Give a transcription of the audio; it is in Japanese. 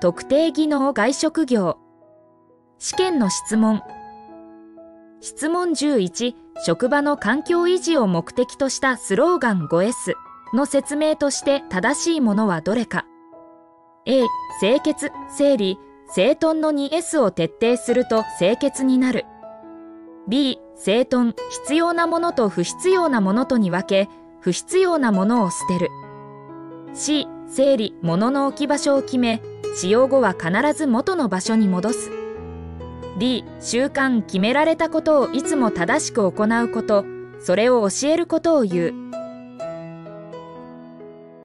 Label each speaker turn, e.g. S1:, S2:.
S1: 特定技能外職業。試験の質問。質問11、職場の環境維持を目的としたスローガン 5S の説明として正しいものはどれか。A、清潔、整理、整頓の 2S を徹底すると清潔になる。B、整頓、必要なものと不必要なものとに分け、不必要なものを捨てる。C、整理、物の置き場所を決め、使用後は必ず元の場所に戻す。D、習慣、決められたことをいつも正しく行うこと、それを教えることを言う。